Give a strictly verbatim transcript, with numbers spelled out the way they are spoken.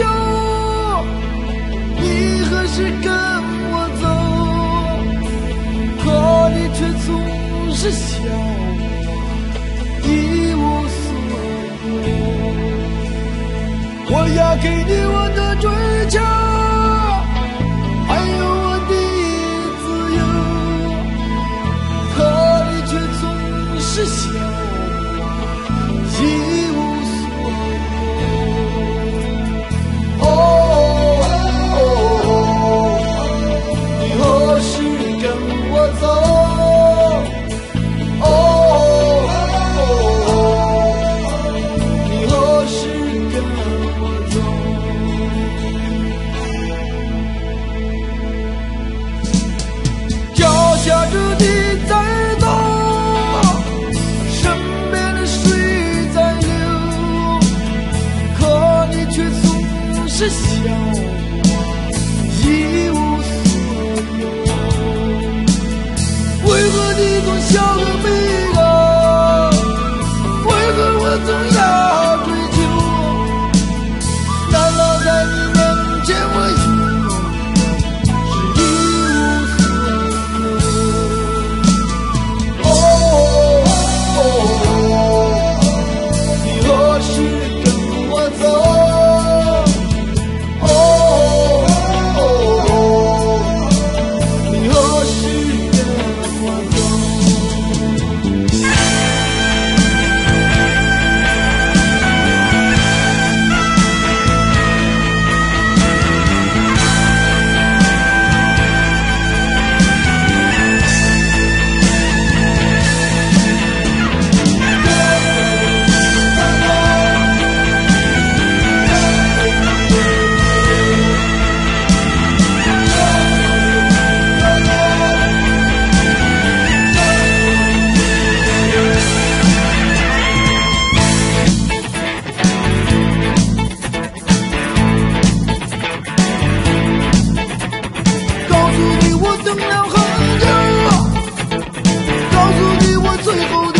求，你何时跟我走？可你却总是笑我一无所有。我要给你我的追求，还有我的自由，可你却总是笑我一无所有。哦哦哦，你何时跟我走？哦哦哦，你何时跟我走？脚下着你在走，身边的水在流，可你却总是笑我一无所有。为何你总笑个没有？为何我总要追求？难道在你面前我永远是一无所有？哦哦哦，你何时跟我走？哦哦哦，你何时跟我走？告诉你我等了很久，告诉你我最后